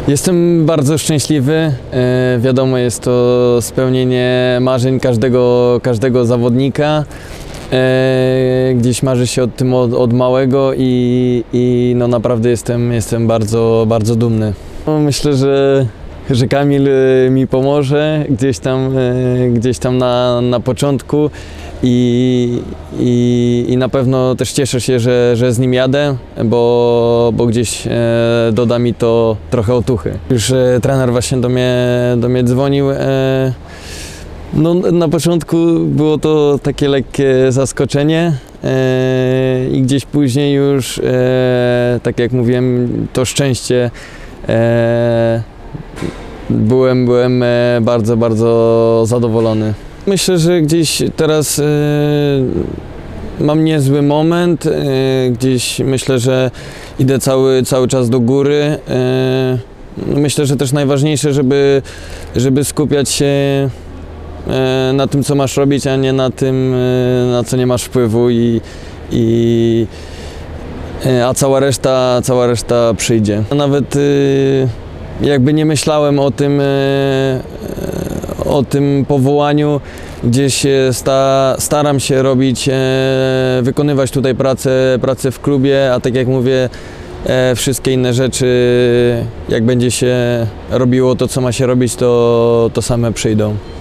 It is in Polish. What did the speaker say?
Jestem bardzo szczęśliwy. Wiadomo, jest to spełnienie marzeń każdego zawodnika. Gdzieś marzy się o tym od małego i no naprawdę jestem bardzo dumny. No, myślę, że Kamil mi pomoże gdzieś tam na początku i na pewno też cieszę się, że z nim jadę, bo gdzieś doda mi to trochę otuchy. Już trener właśnie do mnie dzwonił. No, na początku było to takie lekkie zaskoczenie i gdzieś później już, tak jak mówiłem, to szczęście. Byłem bardzo zadowolony. Myślę, że gdzieś teraz mam niezły moment, gdzieś myślę, że idę cały czas do góry. Myślę, że też najważniejsze, żeby skupiać się na tym, co masz robić, a nie na tym, na co nie masz wpływu a cała reszta przyjdzie. Nawet jakby nie myślałem o tym powołaniu, gdzieś staram się wykonywać tutaj pracę w klubie, a tak jak mówię, wszystkie inne rzeczy, jak będzie się robiło to, co ma się robić, to same przyjdą.